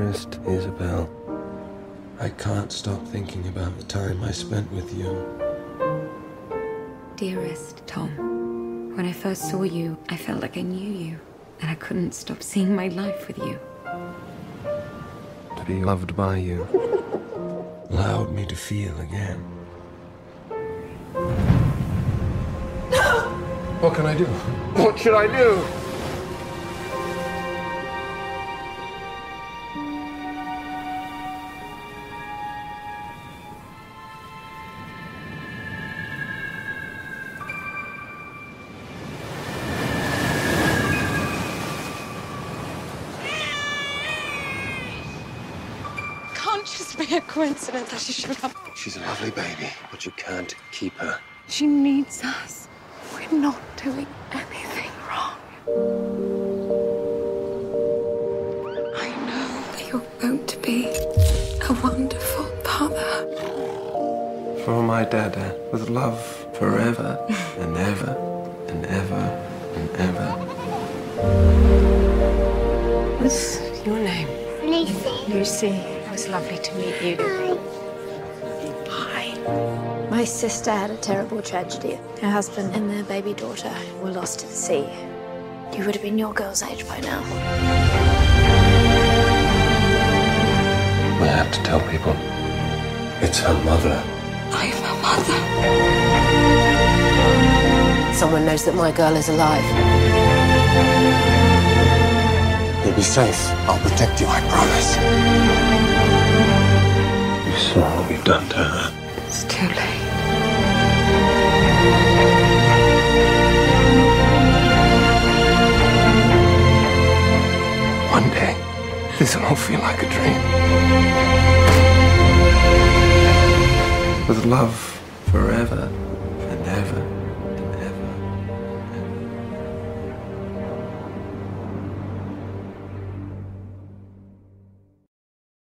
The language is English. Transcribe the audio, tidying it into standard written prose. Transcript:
Dearest Isabel, I can't stop thinking about the time I spent with you. Dearest Tom, when I first saw you, I felt like I knew you, and I couldn't stop seeing my life with you. To be loved by you allowed me to feel again. What can I do? What should I do? Can't just be a coincidence that she showed up. She's a lovely baby, but you can't keep her. She needs us. We're not doing anything wrong. I know that you're going to be a wonderful father. For my dada, with love forever and ever and ever and ever. What's your name? Lucy. Lucy. It was lovely to meet you. Hi. My sister had a terrible tragedy. Her husband and their baby daughter were lost at sea. You would have been your girl's age by now. I have to tell people. It's her mother. I'm a mother. Someone knows that my girl is alive. You'll be safe. I'll protect you, I promise. You saw what we've done to her. It's too late. One day, this will all feel like a dream. With love forever